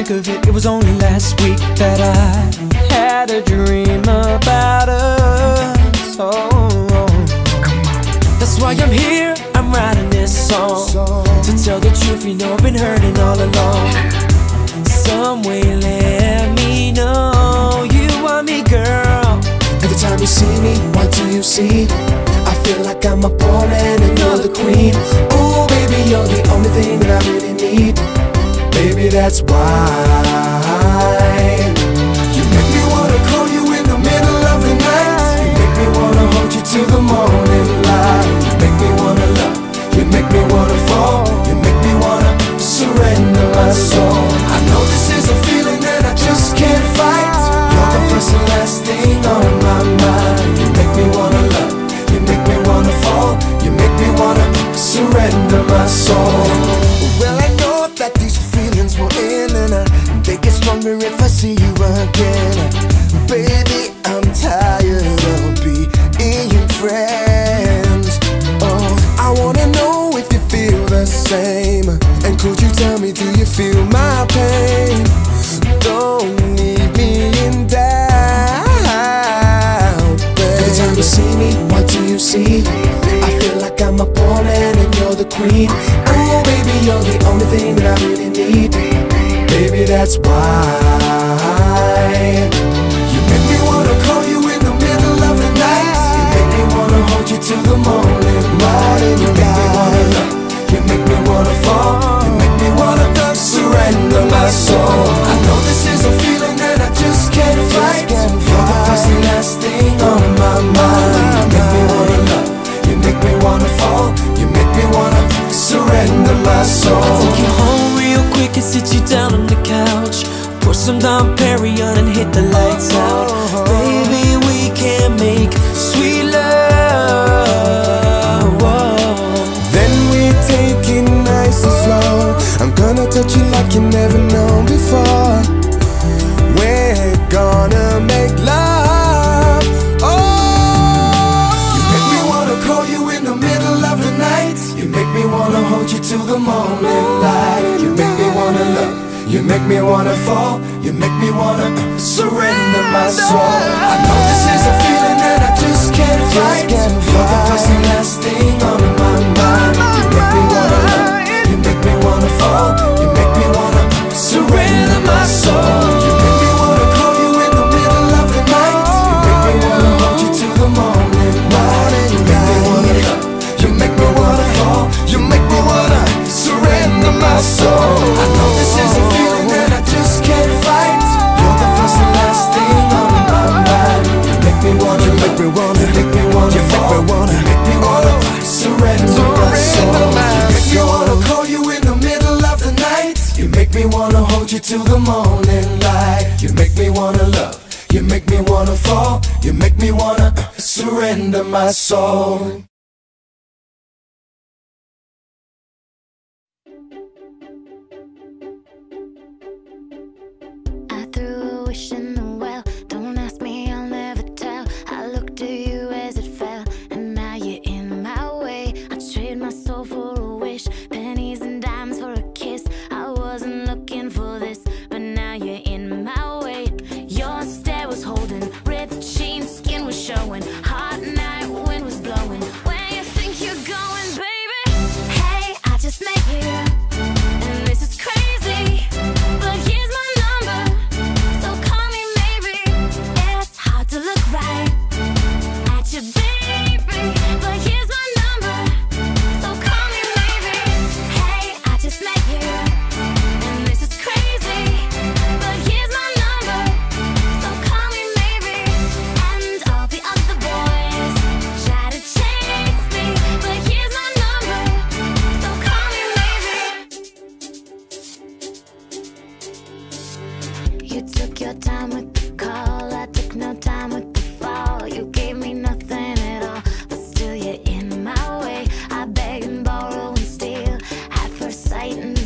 think of it, it was only last week that I had a dream about us. Oh, that's why I'm here, I'm writing this song to tell the truth, you know I've been hurting all along. Some way let me know you want me, girl. Every time you see me, what do you see? I feel like I'm a pawn and you're the queen. Ooh, baby, you're the only thing that I really need. Baby, that's why you make me wanna call you in the middle of the night. You make me wanna hold you till the morning light. You make me wanna love, you make me wanna fall. You make me wanna surrender my soul. I know this is a feeling that I just can't fight. You're the first and last thing on my mind. You make me wanna love, you make me wanna fall. You make me wanna surrender my soul. Well, I know that these feelings will end, and they get stronger if I see you again. Baby, I'm tired of being friends. Oh, I wanna know if you feel the same. And could you tell me, do you feel my pain? Don't leave me in doubt, babe. Every time you see me, what do you see? I feel like I'm a pawn and you're the queen. Oh, baby, you're the only thing that I really need. Baby, that's why you make me wanna call you in the middle of the night. You make me wanna hold you till the morning light. You make me wanna love, you make me wanna fall. You make me wanna surrender my soul. I know this is a feeling that I just can't fight. You're the first and last thing on my mind. You make me wanna love, you make me wanna fall. You make me wanna surrender my soul. I'll take you home real quick and sit you down on the couch. Pour some Dom Perignon and hit the lights out. Baby, we can make sweet love. Whoa. Then we take it nice and slow. I'm gonna touch you like you never known before. We're gonna make love. Oh, you make me wanna call you in the middle of the night. You make me wanna hold you till the morning light. You make me wanna love, you make me wanna fall. You make me wanna surrender my soul. I know this is a feeling that I just can't fight. You're the first and last thing on my mind. You make me wanna love, you make me wanna fall. You make me wanna surrender my soul. You make me wanna call you in the middle of the night. You make me wanna hold you till the morning light. You make me wanna love, you make me wanna fall. You make me wanna surrender my soul. I know this is a feeling that I just can't fight. You're the first and last thing on my mind. You make me wanna, you make me wanna, you make me wanna fall. You make me wanna surrender my soul. You make me wanna call you in the middle of the night. You make me wanna hold you till the morning light. You make me wanna love, you make me wanna fall. You make me wanna surrender my soul. I threw a wish in the well. Don't ask me, I'll never tell. I looked at you as it fell, and now you're in my way. I trade my soul for a wish, pennies and dimes for a kiss. I wasn't looking for this, but now you're in my way. Your stare was holding, ripped jeans, skin was showing. Hot night, wind was blowing. Where you think you're going, baby? Hey, I just met you, and this is crazy, but here's my number, so call me maybe. It's hard to look right at you, baby, but here's my number, so call me maybe. Hey, I just met you, and this is crazy, but here's my number, so call me maybe. And all the other boys try to chase me, but here's my number, so call me maybe. You took your time with the call, I took no time with the fall. You gave me nothing at all, but still you're in my way. I beg and borrow and steal at first sight, and